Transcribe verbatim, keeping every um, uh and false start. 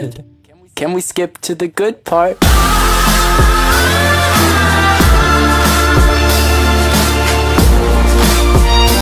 bad. Can we skip to the good part?